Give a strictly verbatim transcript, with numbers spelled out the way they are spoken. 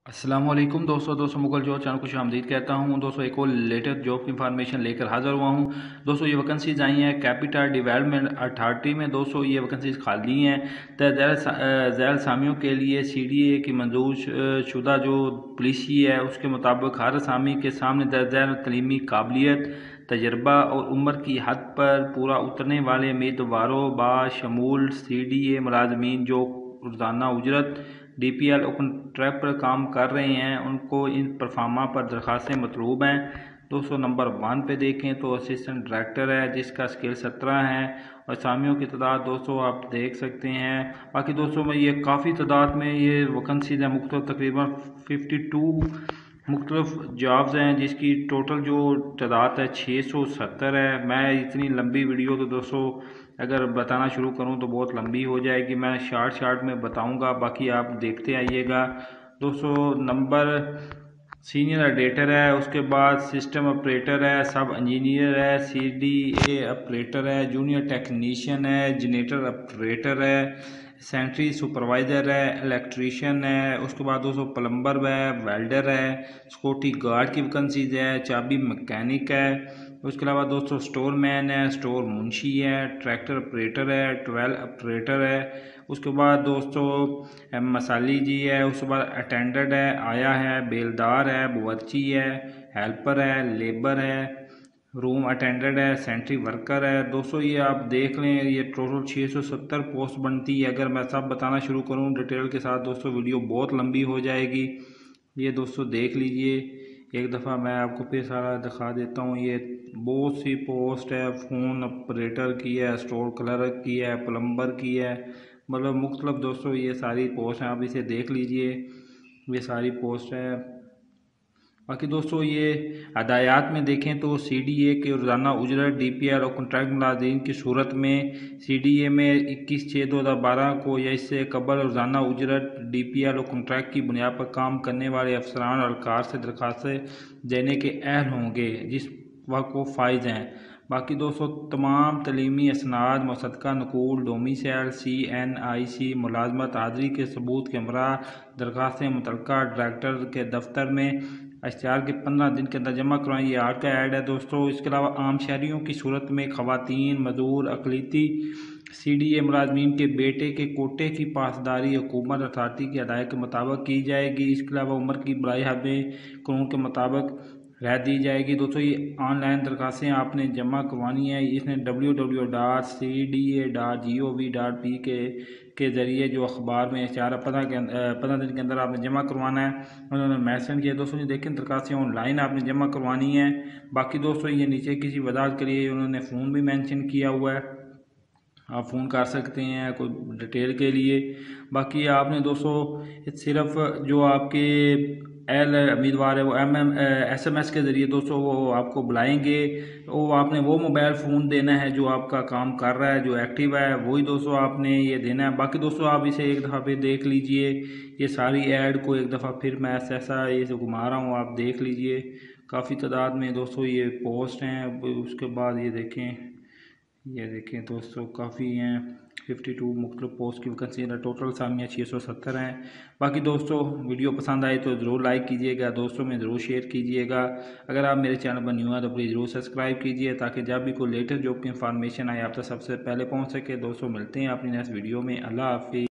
अस्सलामुअलैकुम दोस्तों दोस्तों मुगल जॉब चैनल को खुशामदीद कहता हूं। दोस्तों एक और लेटेस्ट जॉब की इंफॉर्मेशन लेकर हाजिर हुआ हूं। दोस्तों ये वैकेंसीज आई हैं कैपिटल डेवलपमेंट अथॉरिटी में। दोस्तों ये वैकेंसीज खाली हैं तो ज़ैल सामियों के लिए सी डी ए की मंजूर शुदा जो पॉलिसी है उसके मुताबिक हर सामी के सामने दर्ज तलीमी काबिलियत तजर्बा और उम्र की हद पर पूरा उतरने वाले उम्मीदवारों बाशमूल सी डी ए मुलाजमीन जो रोज़ाना उजरत D P L open track पर काम कर रहे हैं उनको इन परफार्मा पर दरखास्तें मतलूब हैं। दोस्तों नंबर वन पे देखें तो असिस्टेंट डायरेक्टर है जिसका स्केल सत्रह है और सामियों की तादाद दोस्तों आप देख सकते हैं। बाकी दोस्तों में ये काफ़ी तादाद में ये वैकेंसीज है, मुख्तलिफ तकरीबन फिफ्टी टू मुख्तलिफ जॉब्स हैं जिसकी टोटल जो तादाद है छः सौ सत्तर है। मैं इतनी लंबी वीडियो तो दोस्तों अगर बताना शुरू करूं तो बहुत लंबी हो जाएगी, मैं शार्ट शार्ट में बताऊंगा, बाकी आप देखते आइएगा। दोस्तों नंबर सीनियर एडिटर है, उसके बाद सिस्टम ऑपरेटर है, सब इंजीनियर है, सी डी ए ऑपरेटर है, जूनियर टेक्नीशियन है, जनरेटर ऑपरेटर है, सेंट्री सुपरवाइज़र है, इलेक्ट्रीशियन है, उसके बाद दोस्तों प्लम्बर है, वेल्डर है, सिक्योरिटी गार्ड की वैकेंसीज है, चाबी मैकेनिक है, उसके अलावा दोस्तों स्टोर मैन है, स्टोर मुंशी है, ट्रैक्टर ऑपरेटर है, ट्वेल ऑपरेटर है, उसके बाद दोस्तों मसाली जी है, उसके बाद अटेंडेंट है, आया है, बेलदार है, बावर्ची है, हेल्पर है, लेबर है, रूम अटेंडेंट है, सेंट्री वर्कर है। दोस्तों ये आप देख लें ये टोटल छः सौ सत्तर पोस्ट बनती है। अगर मैं सब बताना शुरू करूं डिटेल के साथ दोस्तों वीडियो बहुत लंबी हो जाएगी। ये दोस्तों देख लीजिए, एक दफ़ा मैं आपको फिर सारा दिखा देता हूँ। ये बहुत सी पोस्ट है, फ़ोन ऑपरेटर की है, स्टोर क्लर्क की है, प्लम्बर की है, मतलब मुख्तलिफ दोस्तों ये सारी पोस्ट हैं, आप इसे देख लीजिए, ये सारी पोस्ट है। बाकी दोस्तों ये हदायत में देखें तो सी डी ए के रोज़ाना उजरत डी पी एल और कॉन्ट्रैक्ट मुलाजिम की सूरत में सी डी ए में इक्कीस छः दो हज़ार बारह को या इससे कबल रोज़ाना उजरत डी पी एल और कॉन्ट्रैक्ट की बुनियाद पर काम करने वाले अफसरान और कार से दरखास्तें देने के अहल होंगे जिस वक्त वो फाइज हैं। बाकी दोस्तों तमाम तलीमी असनाद मुसद्दका नकूल डोमिसाइल सी एन आई सी मुलाजमत हाज़री के सबूत के हमरा दरखास्तें मुतल्लिका डायरेक्टर के दफ्तर में अश्तार के पंद्रह दिन के अंदर जमा करवाएं। ये आर्ट का ऐड है दोस्तों। इसके अलावा आम शहरियों की सूरत में खवातीन मजदूर अकलीती सी डी ए मुलाजमीन के बेटे के कोटे की पासदारी हुकूमत अथॉरिटी की हदायत के मुताबिक की जाएगी। इसके अलावा उम्र की बलाई हद कानून के मुताबिक रह दी जाएगी। दोस्तों ये ऑनलाइन दरखास्तें आपने जमा करवानी है। इसने W W dot C D A dot G O V dot P K के ज़रिए जो अखबार में चार पंद्रह के पंद्रह दिन के अंदर आपने जमा करवाना है, उन्होंने मैसेज किया। दोस्तों ये देखें दरखास्तें ऑनलाइन आपने जमा करवानी है। बाकी दोस्तों ये नीचे किसी वजाहत के लिए उन्होंने फ़ोन भी मेंशन किया हुआ है, आप फ़ोन कर सकते हैं कोई डिटेल के लिए। बाकी आपने दोस्तों सिर्फ जो आपके एल उम्मीदवार है वो M M S M S के ज़रिए दोस्तों वो आपको बुलाएंगे, वो आपने वो मोबाइल फ़ोन देना है जो आपका काम कर रहा है, जो एक्टिव है, वही दोस्तों आपने ये देना है। बाकी दोस्तों आप इसे एक दफ़ा फिर देख लीजिए, ये सारी ऐड को एक दफ़ा फिर मैं ऐसा ऐसा ये जो घुमा रहा हूँ आप देख लीजिए। काफ़ी तादाद में दोस्तों ये पोस्ट हैं। उसके बाद ये देखें ये देखें दोस्तों काफ़ी हैं, फिफ्टी टू मुख्तलिफ पोस्ट की वैकेंसी है, टोटल सामिया छः सौ सत्तर हैं। बाकी दोस्तों वीडियो पसंद आए तो ज़रूर लाइक कीजिएगा, दोस्तों में ज़रूर शेयर कीजिएगा। अगर आप मेरे चैनल पर न्यू हैं तो प्लीज़ ज़रूर सब्सक्राइब कीजिए ताकि जब भी कोई लेटेस्ट जॉब की इंफॉर्मेशन आए आप तक सबसे पहले पहुंच सके। दोस्तों मिलते हैं अपनी नेक्स्ट वीडियो में। अल्लाह हाफिज़।